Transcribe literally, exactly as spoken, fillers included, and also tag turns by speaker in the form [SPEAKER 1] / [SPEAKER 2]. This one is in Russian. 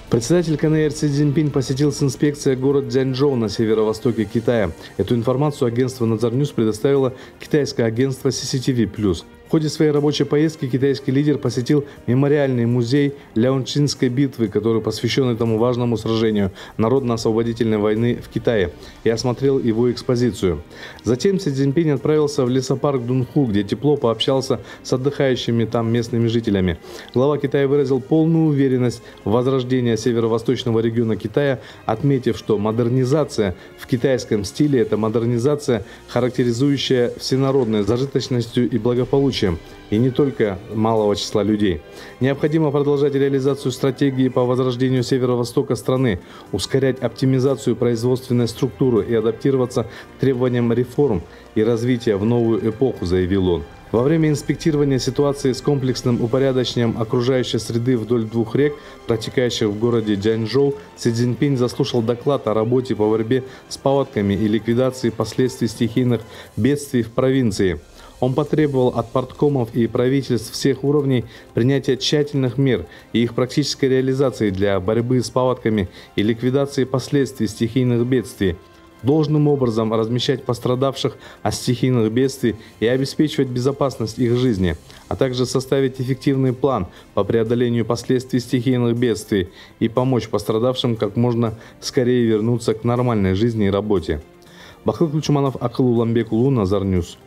[SPEAKER 1] Председатель КНР Си Цзиньпин посетил с инспекцией город Цзянчжоу на северо-востоке Китая. Эту информацию агентство Nazar News предоставило китайское агентство Си Си Ти Ви плюс. В ходе своей рабочей поездки китайский лидер посетил мемориальный музей Ляочинской битвы, который посвящен этому важному сражению Народно-освободительной войны в Китае, и осмотрел его экспозицию. Затем Си Цзиньпин отправился в лесопарк Дунху, где тепло пообщался с отдыхающими там местными жителями. Глава Китая выразил полную уверенность в возрождении северо-восточного региона Китая, отметив, что модернизация в китайском стиле – это модернизация, характеризующая всенародной зажиточностью и благополучием, и не только малого числа людей. Необходимо продолжать реализацию стратегии по возрождению северо-востока страны, ускорять оптимизацию производственной структуры и адаптироваться к требованиям реформ и развития в новую эпоху, заявил он. Во время инспектирования ситуации с комплексным упорядочением окружающей среды вдоль двух рек, протекающих в городе Цзянчжоу, Си Цзиньпин заслушал доклад о работе по борьбе с паводками и ликвидации последствий стихийных бедствий в провинции. Он потребовал от парткомов и правительств всех уровней принятия тщательных мер и их практической реализации для борьбы с паводками и ликвидации последствий стихийных бедствий, должным образом размещать пострадавших от стихийных бедствий и обеспечивать безопасность их жизни, а также составить эффективный план по преодолению последствий стихийных бедствий и помочь пострадавшим как можно скорее вернуться к нормальной жизни и работе. Бахтык Тучманов, Акыл Уламбек Улу, Назар Ньюс.